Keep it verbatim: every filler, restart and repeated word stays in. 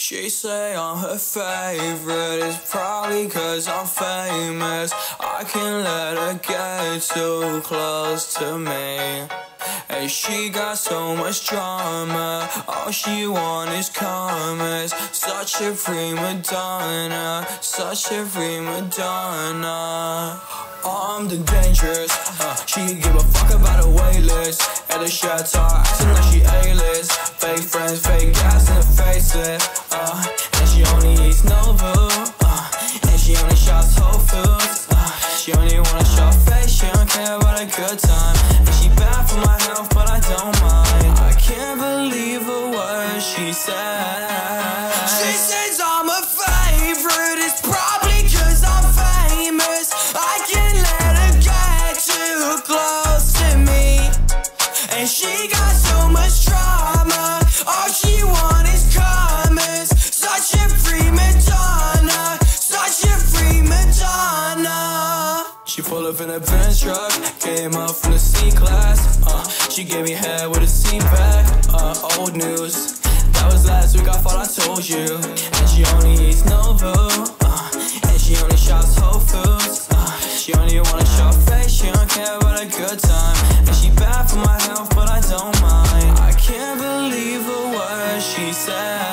She say I'm her favorite, it's probably cause I'm famous. I can't let her get too close to me. And she got so much drama, all she want is comments. Such a prima donna, such a prima donna. I'm the dangerous, uh, she give a fuck about a waitlist. At the chateau, acting like she A-list. Fake friends, fake gas in the facelift, uh, and she only eats Novu, uh, and she only shops Whole Foods, uh, she only wanna shop face, she don't care about a good time. And she bad for my health, but I don't mind. I can't believe a word she said. She says I'm a favorite, it's probably cause I'm famous. I can't let her get too close to me. And she got so much drama, all she want is comments. Such a prima donna, such a prima donna. She pull up in a Benz truck, came up from the C-class, uh, she gave me head with a seat back, uh, old news. That was last week, I thought I told you. And she only eats Novu, uh, and she only shops Whole Foods, uh, she only wanna shop face, she don't care about a good time. And she bad for my health, but I don't mind. I can't believe a word she said.